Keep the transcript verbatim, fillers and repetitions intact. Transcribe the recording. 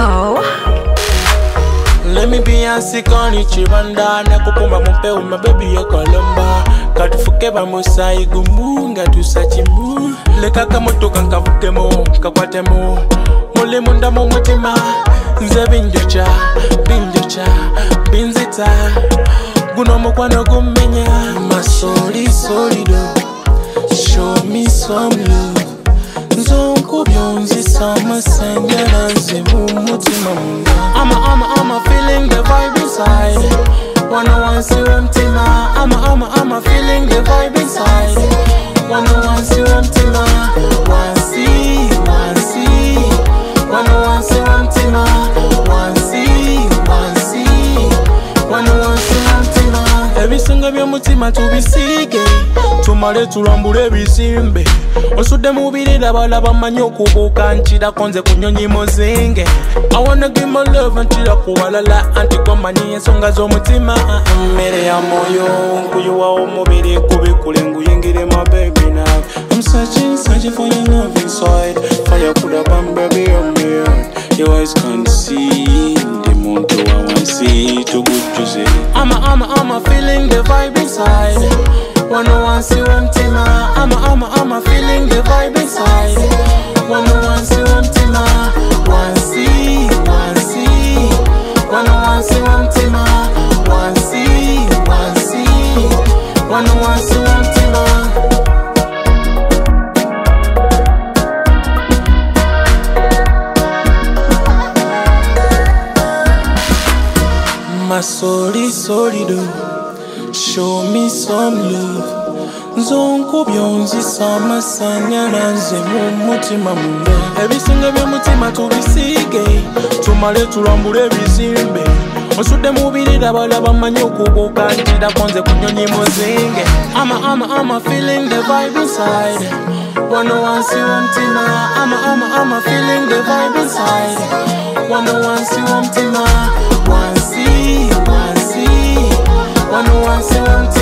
Oh. Let me be a sick on each banda. Nakupumba mumpe uma baby ya kolomba. Katufuke ba musai gumunga tusachimu. Leka kamoto kankavukemo kakwatemo. Mule munda mumutima. Nze binducha, binducha, binzita. Guno mukwano gumenya. Masoli solido. Show me some love. Zonku byonzi sama sanyana nze mumutima munda. I'm a, I'm a, I'm a feeling the vibe inside. Wanna want see mtima. I'm a, I'm a, I'm a feeling the vibe inside. Wanna want see mtima. Want see, want see. Wanna want see mtima. Want see, want see. Wanna want see mtima. Ebisinga by'omutima tubisige. Tumale tulambule bizimbe. Osude mubirira balaba manyi okubuuka nkira konze kunyonyi muzinge. I wanna give my love ntira kuwalala anti gomanyi ensonga z'omutima. Mmere ya moyo nkuyuwa omubiri kubikule nguyingire my baby now. I'm searching, searching for your love inside. Fire could have been baby on me. Your eyes can't see the moon to I want see too good to say. I'm a, I'm a, I'm a feeling the vibe inside. Wanna want see mtima. I'm a, I'm a, I'm a feeling the vibe inside. Wanna want see mtima. Want see, want see. Wanna want see mtima. Want see, want see. Wanna want see mtima. Masoli solido. Show me some love. Zonku byonzi sama sanyana nze mumutima munda. Ebisinga by'omutima tubisige. Tumale tulambule bizimbe. Osude mubirira balaba manyi okubuuka nkira konze kunyonyi muzinge. I'm a, I'm a, I'm a feeling the vibe inside. Wanna want see mtima. I'm a, I'm a, I'm a feeling the vibe inside. Wanna want see mtima. Want see, want see. Wanna want see